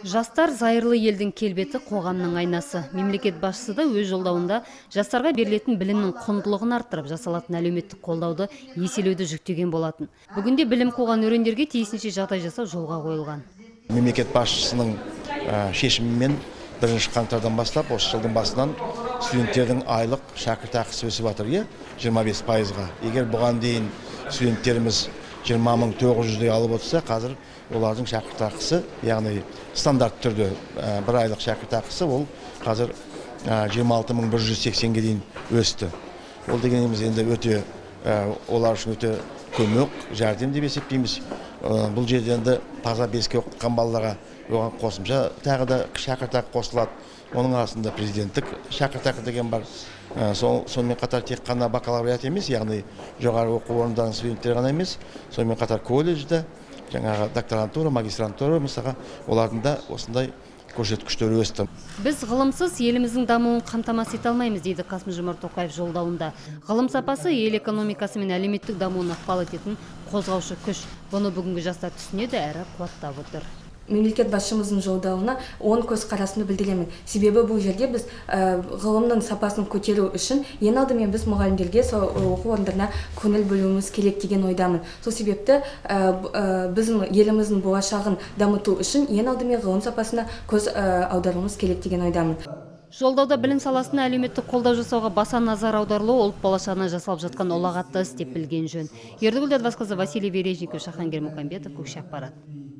Жастар зайырлы елдің келбеті, қоғамның айнасы. Мемлекет басшысы да өз жолдауында жастарға берілетін білімнің құндылығын арттырып, жасалатын әлеуметтік қолдауды еселеуді жүктеген болатын. Бүгінде білім қуған өрендерге тиісінше жағдай жасау жолға қойылған. Мемлекет басшысының шешімімен 1 қаңтардан бастап, осы жылдың басынан студенттердің айлық шәкіртақысы өсіп жатыр, 25%-ға. Егер бұған дейін студенттеріміз 20.900-дей алып отырса, қазір олардың шәкіртақысы, яғни стандарт түрде 1 айлық шәкіртақысы ол қазір 26.180-ге дейін өсті. Ол дегеніміз енді өте олар үшін өте көмек, жәрдем деп есептейміз. Бұл жерде енді таза беске оқытқан балаларға оған қосымша тағы да шәкіртақы қосылады. Оның арасында президенттік шәкіртақы деген бар. Сонымен қатар тек қана бакалавриат емес, яғни жоғары оқу орындарының студенттері ғана емес, сонымен қатар колледжде, жаңағы докторантура, магистрантура, мысалға, олардың да осындай көрсеткіштері өсті. Біз ғылымсыз еліміздің дамуын қамтамасыз ете алмаймыз, дейді Қасым-Жомарт Тоқаев жолдауында. Ғылым сапасы ел экономикасы мен әлеуметтік дамуына ықпал ететін қозғаушы күш. Бұны бүгінгі жастар түсінеді әрі қуаттап отыр. Мемлекет басшымыздың жолдауына оң көзқарасымды білдіремін. Себебі бұл жерде біз ғылымның сапасын көтеру үшін ең алдымен біз мұғалімдерге оқу орындарына көңіл бөлуіміз керек деген ойдамын. Сол себепті біздің еліміздің болашағын дамыту үшін ең алдымен ғылым сапасына көз аударуымыз керек деген ойдамын. Жолдауда білім саласына әлеуметтік қолдау жасауға баса назар аударылуы ұлт болашағына жасалып жатқан ұлағатты іс деп білген жөн. Ердігүл Дәдбасқызы, Василий Вережников, Шахангер Мукамбетов, Көкше ақпарат.